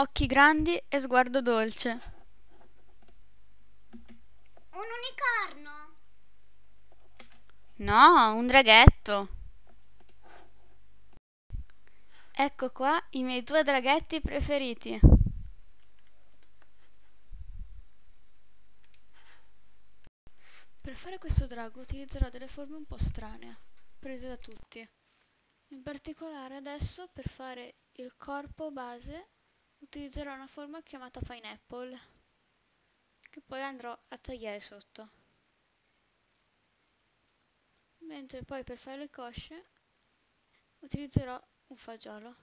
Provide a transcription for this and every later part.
occhi grandi e sguardo dolce. Un unicorno? No, un draghetto. Ecco qua i miei due draghetti preferiti. Per fare questo drago utilizzerò delle forme un po' strane, prese da tutti. In particolare adesso per fare il corpo base utilizzerò una forma chiamata pineapple, che poi andrò a tagliare sotto. Mentre poi per fare le cosce utilizzerò un fagiolo.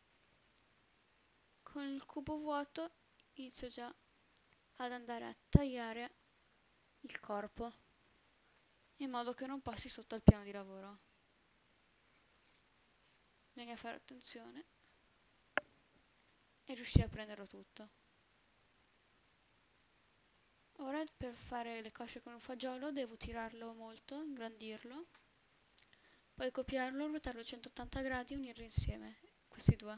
Con il cubo vuoto inizio già ad andare a tagliare il corpo, in modo che non passi sotto al piano di lavoro. Bisogna fare attenzione e riuscire a prenderlo tutto. Ora per fare le cosce con un fagiolo devo tirarlo molto, ingrandirlo, poi copiarlo, ruotarlo a 180 gradi e unirlo insieme, questi due.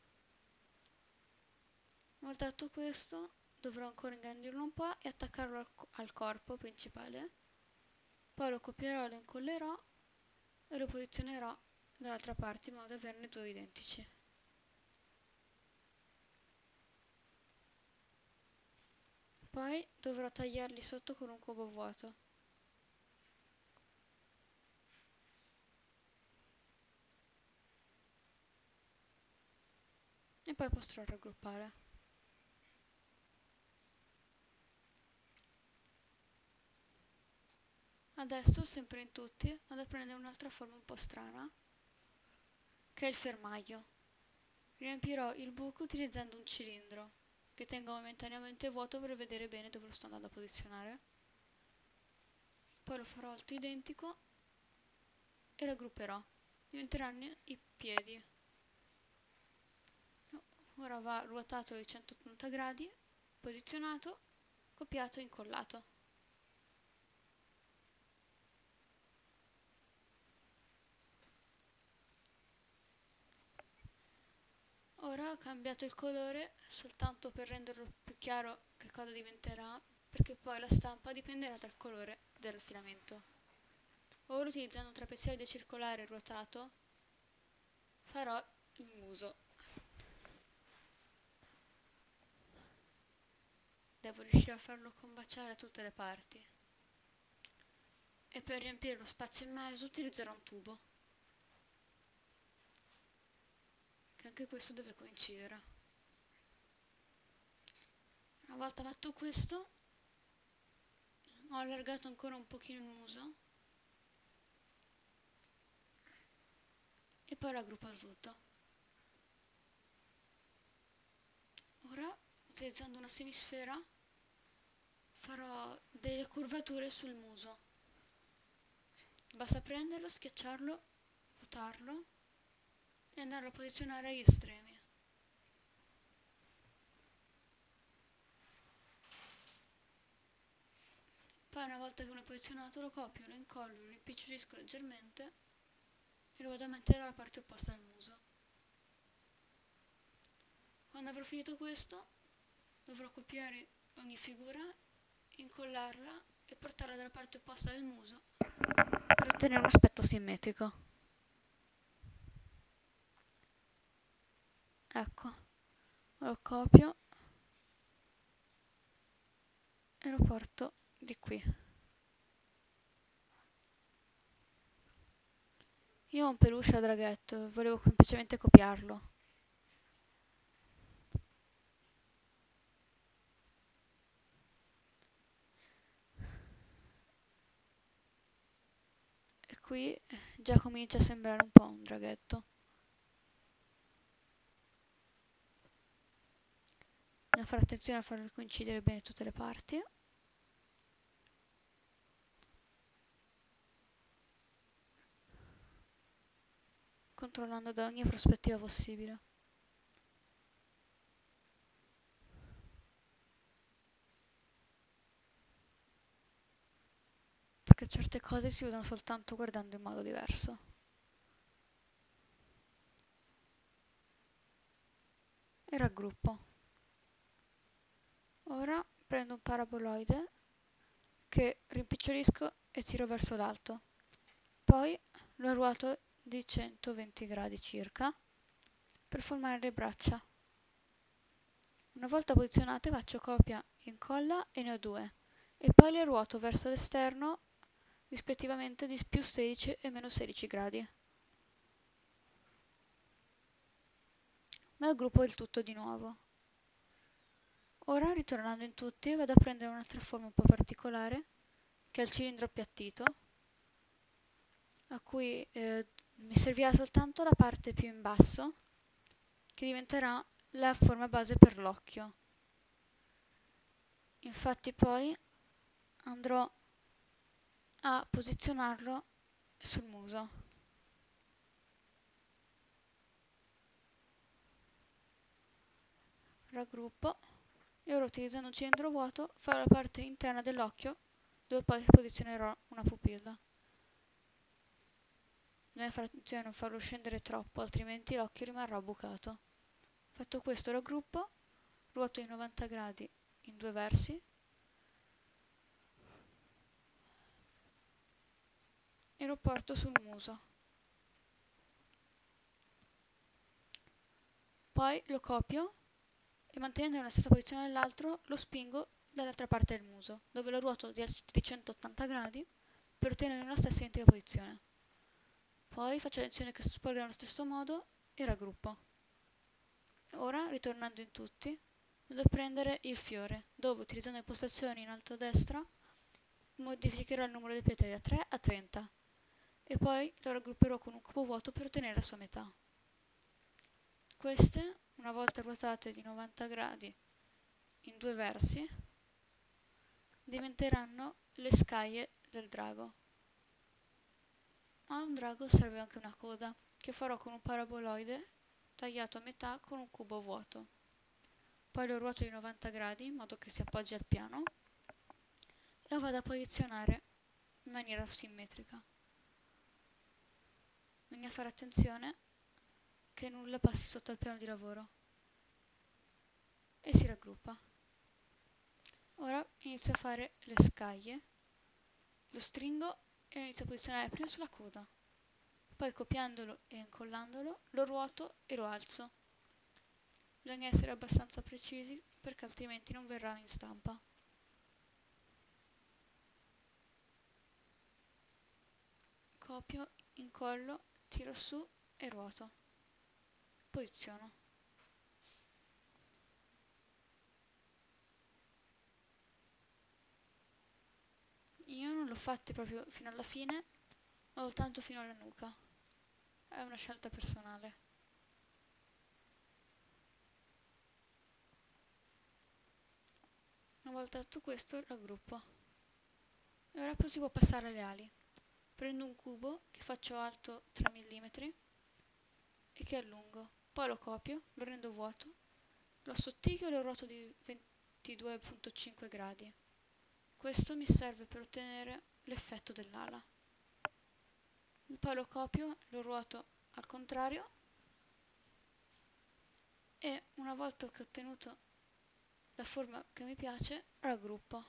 Una volta fatto questo dovrò ancora ingrandirlo un po' e attaccarlo al corpo principale, poi lo copierò, lo incollerò e lo posizionerò dall'altra parte in modo da averne due identici. Poi dovrò tagliarli sotto con un cubo vuoto. E poi potrò raggruppare. Adesso, sempre in tutti, vado a prendere un'altra forma un po' strana, che è il fermaglio. Riempirò il buco utilizzando un cilindro, che tengo momentaneamente vuoto per vedere bene dove lo sto andando a posizionare. Poi lo farò alto identico e raggrupperò. Diventeranno i piedi. Ora va ruotato di 180 gradi, posizionato, copiato e incollato. Ora ho cambiato il colore soltanto per renderlo più chiaro che cosa diventerà, perché poi la stampa dipenderà dal colore del filamento. Ora utilizzando un trapezoide circolare ruotato farò il muso. Devo riuscire a farlo combaciare da tutte le parti. E per riempire lo spazio in mezzo utilizzerò un tubo, che anche questo deve coincidere. Una volta fatto questo, ho allargato ancora un pochino il muso e poi raggruppo tutto. Ora, utilizzando una semisfera, farò delle curvature sul muso. Basta prenderlo, schiacciarlo, ruotarlo e andarlo a posizionare agli estremi. Poi una volta che uno è posizionato lo copio, lo incollo, lo rimpicciolисco leggermente e lo vado a mettere dalla parte opposta del muso. Quando avrò finito questo dovrò copiare ogni figura, incollarla e portarla dalla parte opposta del muso per ottenere un aspetto simmetrico. Ecco, lo copio e lo porto di qui. Io ho un peluche a draghetto e volevo semplicemente copiarlo. E qui già comincia a sembrare un po' un draghetto. Devo fare attenzione a farlo coincidere bene tutte le parti. Controllando da ogni prospettiva possibile. Perché certe cose si vedono soltanto guardando in modo diverso. E raggruppo. prendo un paraboloide che rimpicciolisco e tiro verso l'alto. Poi lo ruoto di 120 gradi circa per formare le braccia. Una volta posizionate faccio copia, incolla e ne ho due, e poi le ruoto verso l'esterno rispettivamente di più 16 e meno 16 gradi. Ma raggruppo il tutto di nuovo. Ora, ritornando in tutti, vado a prendere un'altra forma un po' particolare, che è il cilindro appiattito, a cui mi servirà soltanto la parte più in basso, che diventerà la forma base per l'occhio. Infatti poi andrò a posizionarlo sul muso. Raggruppo e ora utilizzando un cilindro vuoto farò la parte interna dell'occhio dove poi posizionerò una pupilla. Bisogna fare attenzione a non farlo scendere troppo, altrimenti l'occhio rimarrà bucato. Fatto questo raggruppo, ruoto di 90 gradi in due versi e lo porto sul muso. Poi lo copio e mantenendo nella stessa posizione dell'altro lo spingo dall'altra parte del muso, dove lo ruoto di 180 gradi per ottenere la stessa identica posizione. Poi faccio attenzione che si sporga nello stesso modo e raggruppo. Ora, ritornando in tutti, vado a prendere il fiore, dove utilizzando le impostazioni in alto a destra modificherò il numero delle petali da 3 a 30 e poi lo raggrupperò con un cubo vuoto per ottenere la sua metà. Queste, una volta ruotate di 90 gradi in due versi, diventeranno le scaglie del drago. A un drago serve anche una coda, che farò con un paraboloide tagliato a metà con un cubo vuoto. Poi lo ruoto di 90 gradi in modo che si appoggi al piano e lo vado a posizionare in maniera simmetrica. Bisogna fare attenzione che nulla passi sotto al piano di lavoro e si raggruppa. Ora inizio a fare le scaglie, lo stringo e lo inizio a posizionare prima sulla coda, poi copiandolo e incollandolo lo ruoto e lo alzo. Bisogna essere abbastanza precisi perché altrimenti non verrà in stampa. Copio, incollo, tiro su e ruoto. Posiziono. Io non l'ho fatti proprio fino alla fine, ma soltanto fino alla nuca. È una scelta personale. Una volta fatto questo, raggruppo. E ora si può passare alle ali. Prendo un cubo che faccio alto 3 mm e che allungo. Poi lo copio, lo rendo vuoto, lo assottiglio e lo ruoto di 22,5 gradi. Questo mi serve per ottenere l'effetto dell'ala. Poi lo copio, lo ruoto al contrario e una volta che ho ottenuto la forma che mi piace, raggruppo.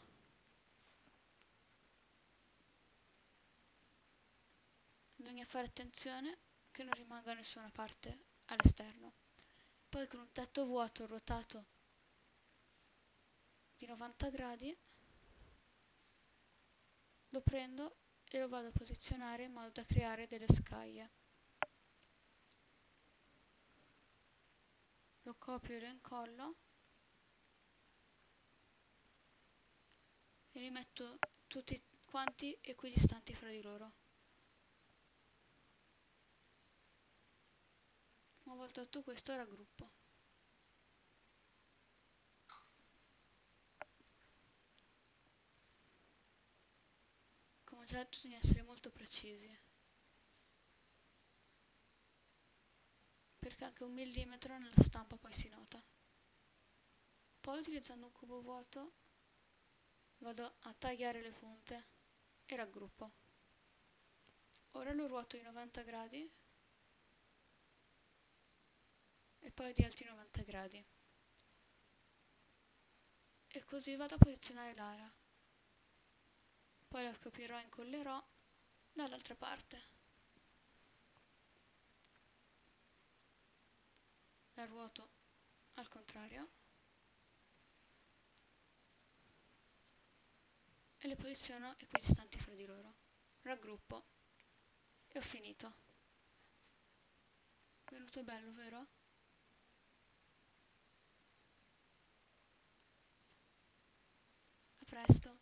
Bisogna fare attenzione che non rimanga nessuna parte all'esterno. Poi con un tetto vuoto ruotato di 90 gradi lo prendo e lo vado a posizionare in modo da creare delle scaglie. Lo copio e lo incollo e li metto tutti quanti equidistanti fra di loro. Una volta fatto questo raggruppo. Come ho già detto bisogna essere molto precisi, perché anche 1 mm nella stampa poi si nota. Poi utilizzando un cubo vuoto vado a tagliare le punte e raggruppo. Ora lo ruoto di 90 gradi e poi di altri 90 gradi. e così vado a posizionare l'ara. Poi la copierò e incollerò dall'altra parte. La ruoto al contrario e le posiziono equidistanti fra di loro. Raggruppo e ho finito. È venuto bello, vero? A presto!